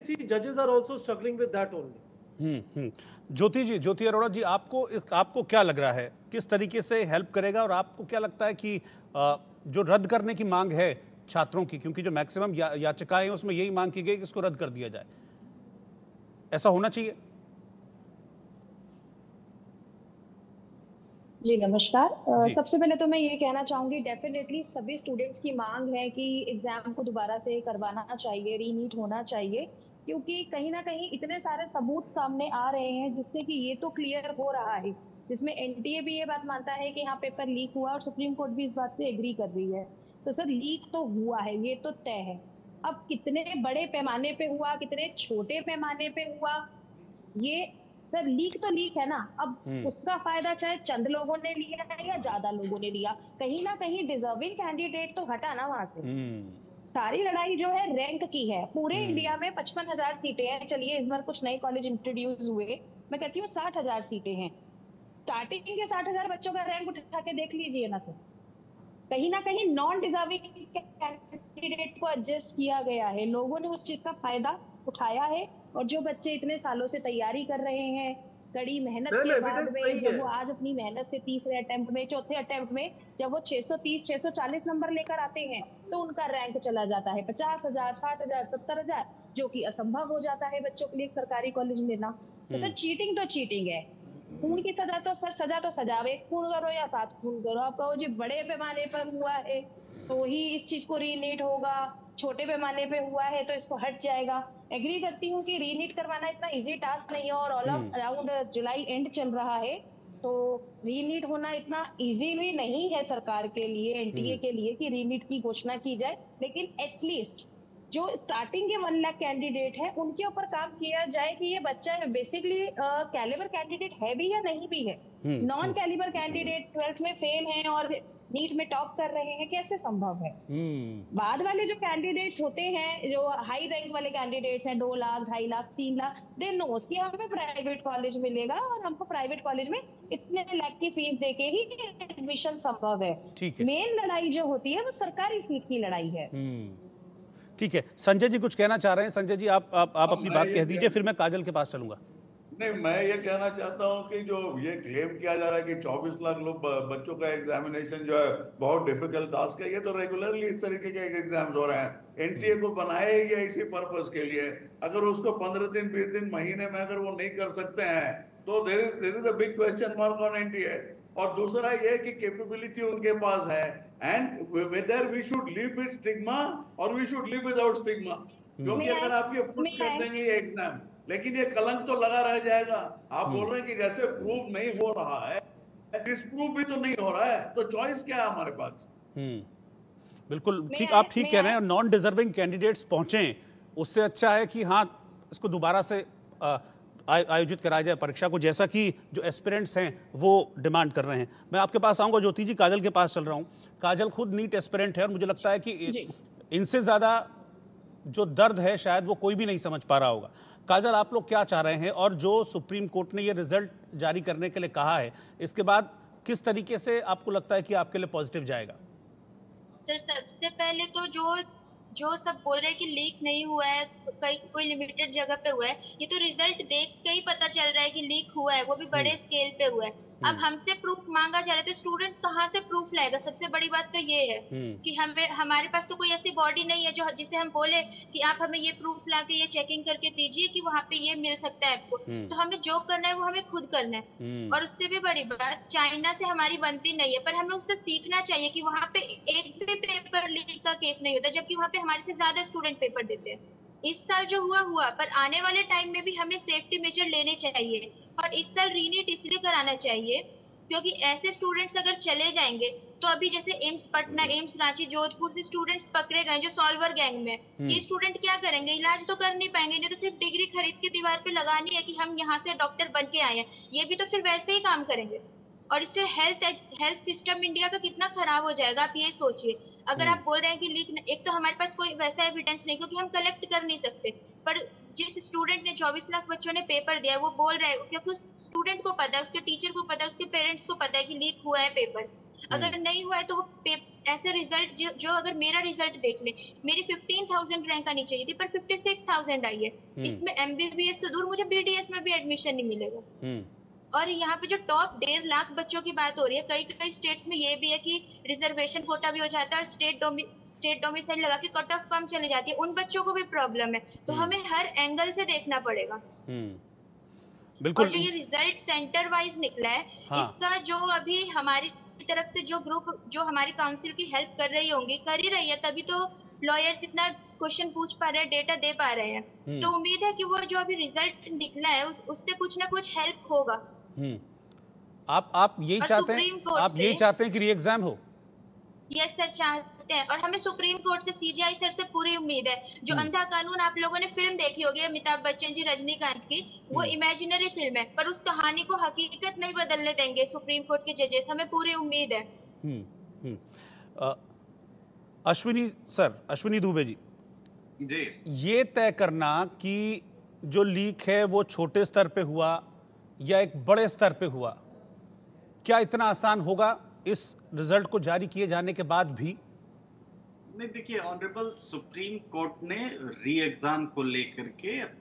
see judges are also struggling with that only. ज्योति अरोड़ा जी, आपको क्या लग रहा है, किस तरीके से हेल्प करेगा, और आपको क्या लगता है कि जो रद्द करने की मांग है छात्रों की, क्योंकि जो मैक्सिमम याचिकाएं हैं उसमें यही मांग की गई कि इसको रद्द कर दिया जाए, ऐसा होना चाहिए? जी नमस्कार। सबसे पहले तो मैं ये कहना चाहूंगी, डेफिनेटली सभी स्टूडेंट्स की मांग है कि एग्जाम को दोबारा से करवाना चाहिए, रीनीट होना चाहिए, क्योंकि कहीं ना कहीं इतने सारे सबूत सामने आ रहे हैं जिससे कि ये तो क्लियर हो रहा है, जिसमें एनटीए भी ये बात मानता है कि यहाँ पेपर लीक हुआ और सुप्रीम कोर्ट भी इस बात से एग्री कर रही है। तो सर लीक तो हुआ है, ये तो तय है। अब कितने बड़े पैमाने पे हुआ, कितने छोटे पैमाने पे हुआ, ये सर लीक तो लीक है ना। अब उसका फायदा चाहे चंद लोगों ने लिया है या ज्यादा लोगों ने लिया, कहीं ना कहीं डिजर्विंग कैंडिडेट तो हटा ना वहां से। सारी लड़ाई जो है रैंक की है। पूरे इंडिया में 55,000 सीटें हैं। चलिए इस बार कुछ नए कॉलेज इंट्रोड्यूस हुए, मैं कहती हूँ 60,000 सीटें हैं। स्टार्टिंग के 60,000 बच्चों का रैंक उठा के देख लीजिए ना सर। कहीं ना कहीं नॉन डिजर्विंग कैंडिडेट को एडजस्ट किया गया है, लोगों ने उस चीज का फायदा उठाया है। और जो बच्चे इतने सालों से तैयारी कर रहे हैं, कड़ी मेहनत के बाद में, जब वो आज अपनी मेहनत से तीसरे अटेम्प्ट में, चौथे अटेम्प्ट में जब वो 630 640 नंबर लेकर आते हैं तो उनका रैंक चला जाता है 50,000 60,000 70,000, जो कि असंभव हो जाता है बच्चों के लिए एक सरकारी कॉलेज लेना। तो सर चीटिंग तो चीटिंग है। खून की सजा तो सर, सजा तो सजावे, खून करो या 7 खून करो। आप कहो जी बड़े पैमाने पर हुआ है तो ही इस चीज को रीनीट होगा, छोटे पैमाने पे हुआ है तो इसको हट जाएगा। एग्री करती हूँ कि रीनीट करवाना इतना इजी टास्क नहीं है, और ऑल अराउंड जुलाई एंड चल रहा है, तो रीनीट होना इतना इजी भी नहीं है सरकार के लिए, एनटीए के लिए, कि रीनीट की घोषणा की जाए। लेकिन एटलीस्ट जो स्टार्टिंग के 1 लाख कैंडिडेट है उनके ऊपर काम किया जाए कि ये बच्चा बेसिकली कैलिबर कैंडिडेट है भी या नहीं भी है। नॉन कैलिबर कैंडिडेट 12th में फेल हैं और नीट में टॉप कर रहे हैं, कैसे संभव है? बाद वाले जो कैंडिडेट्स होते हैं, जो हाई रैंक वाले कैंडिडेट्स हैं, 2 लाख 2.5 लाख 3 लाख, दे नोस कि हमें प्राइवेट कॉलेज मिलेगा और हमको प्राइवेट कॉलेज में इतने लाख की फीस देके ही एडमिशन संभव है। मेन लड़ाई जो होती है वो सरकारी सीट की लड़ाई है। ठीक है, संजय जी कुछ कहना चाह रहे हैं। संजय जी आप अपनी बात कह दीजिए, फिर मैं काजल के पास चलूंगा। नहीं, मैं ये कहना चाहता हूँ कि जो ये क्लेम किया जा रहा है कि 24 लाख लोग बच्चों का एग्जामिनेशन जो है बहुत डिफिकल्ट टास्क है, ये तो रेगुलरली इस तरीके के एग्जाम्स हो रहे हैं। एनटीए को बनाया ही है इसी पर्पस के लिए। अगर उसको 15 दिन 20 दिन महीने में अगर वो नहीं कर सकते हैं तो there is a big question mark on NTA. और दूसरा ये कि कैपेबिलिटी उनके पास है, and whether we should live with stigma और we should live without stigma. क्योंकि अगर आप ये पुश कर देंगे ये एग्जाम, लेकिन ये कलंक तो लगा रह जाएगा। आप बोल रहे हैं कि जैसे प्रूव नहीं हो रहा है, डिसप्रूव भी तो नहीं हो रहा है, तो चॉइस क्या है हमारे पास? बिल्कुल ठीक, आप ठीक कह रहे हैं। नॉन डिजर्विंग कैंडिडेट्स पहुंचे, उससे अच्छा है कि हाँ इसको दोबारा से आयोजित कराया जाए परीक्षा को, जैसा कि जो एस्पिरेंट्स हैं वो डिमांड कर रहे हैं। मैं आपके पास आऊँगा ज्योति जी, काजल के पास चल रहा हूँ। काजल खुद नीट एस्पिरेंट है और मुझे लगता है कि इनसे ज़्यादा जो दर्द है शायद वो कोई भी नहीं समझ पा रहा होगा। काजल, आप लोग क्या चाह रहे हैं, और जो सुप्रीम कोर्ट ने ये रिजल्ट जारी करने के लिए कहा है, इसके बाद किस तरीके से आपको लगता है कि आपके लिए पॉजिटिव जाएगा? सर सबसे पहले तो जो सब बोल रहे हैं कि लीक नहीं हुआ है, कोई लिमिटेड जगह पे हुआ है, ये तो रिजल्ट देख के ही पता चल रहा है कि लीक हुआ है, वो भी बड़े स्केल पे हुआ है। अब हमसे प्रूफ मांगा जा रहा है तो स्टूडेंट कहाँ से प्रूफ लाएगा? सबसे बड़ी बात तो ये है कि हमारे पास तो कोई ऐसी बॉडी नहीं है जो जिसे हम बोले कि आप हमें ये प्रूफ ला के ये चेकिंग करके दीजिए कि वहाँ पे ये मिल सकता है आपको। तो हमें जो करना है वो हमें खुद करना है। और उससे भी बड़ी बात, चाइना से हमारी बनती नहीं है, पर हमें उससे सीखना चाहिए कि वहाँ पे एक भी पेपर लीक का केस नहीं होता, जबकि वहाँ पे हमारे से ज्यादा स्टूडेंट पेपर देते हैं। इस साल जो हुआ, पर आने वाले टाइम में भी हमें सेफ्टी मेजर लेने चाहिए। और इस साल रीनीट इसलिए कराना चाहिए क्योंकि ऐसे स्टूडेंट्स अगर चले जाएंगे तो अभी जैसे एम्स पटना, एम्स रांची, जोधपुर से स्टूडेंट्स पकड़े गए जो सॉल्वर गैंग में, ये स्टूडेंट क्या करेंगे? इलाज तो कर नहीं पाएंगे, नहीं तो सिर्फ डिग्री खरीद के दीवार पे लगानी है कि हम यहाँ से डॉक्टर बन के आए हैं, ये भी तो फिर वैसे ही काम करेंगे। और इससे हेल्थ सिस्टम इंडिया का कितना खराब हो जाएगा, आप ये सोचिए। अगर आप बोल रहे हैं कि लीक, एक तो हमारे पास कोई वैसा एविडेंस नहीं क्योंकि हम कलेक्ट कर नहीं सकते, पर जिस स्टूडेंट ने 24 लाख बच्चों ने पेपर दिया है वो बोल रहा है क्योंकि उस स्टूडेंट को पता है, उसके टीचर को पता है, उसके पेरेंट्स को पता है कि लीक हुआ है पेपर। अगर नहीं हुआ है तो वो ऐसे रिजल्ट जो अगर मेरा रिजल्ट देख ले, मेरी 15,000 रैंक आनी चाहिए थी पर 56,000 आई है। इसमें एमबीबीएस तो दूर, मुझे बीडीएस में भी एडमिशन नहीं मिलेगा। और यहाँ पे जो टॉप 1.5 लाख बच्चों की बात हो रही है, कई कई स्टेट्स में ये भी है कि रिजर्वेशन कोटा भी हो जाता है और स्टेट डोमिसाइल लगा के कट ऑफ कम चली जाती है, उन बच्चों को भी प्रॉब्लम है। तो हमें हर एंगल से देखना पड़ेगा। बिल्कुल। और जो ये रिजल्ट सेंटर वाइज निकला है, हाँ। इसका जो अभी हमारी तरफ से जो ग्रुप जो हमारी काउंसिल की हेल्प कर रही होंगी, कर ही रही है, तभी तो लॉयर्स इतना क्वेश्चन पूछ पा रहे हैं, डेटा दे पा रहे हैं। तो उम्मीद है कि वो जो अभी रिजल्ट निकला है उससे कुछ ना कुछ हेल्प होगा। आप यही चाहते हैं कि री एग्जाम हो? यस सर, चाहते हैं। और हमें सुप्रीम कोर्ट से, सीजीआई सर से पूरी उम्मीद है। जो अंधा कानून आप लोगों ने फिल्म देखी होगी अमिताभ बच्चन जी, रजनीकांत की, वो इमेजिनरी फिल्म है, पर उस कहानी को हकीकत नहीं बदलने देंगे सुप्रीम कोर्ट के जजेस, हमें पूरी उम्मीद है। अश्विनी दुबे जी, ये तय करना कि जो लीक है वो छोटे स्तर पे हुआ या एक बड़े स्तर पे हुआ, क्या इतना आसान होगा इस रिजल्ट को जारी किए जाने के बाद भी? नहीं, देखिए, ऑनरेबल सुप्रीम कोर्ट ने री एग्जाम को लेकर के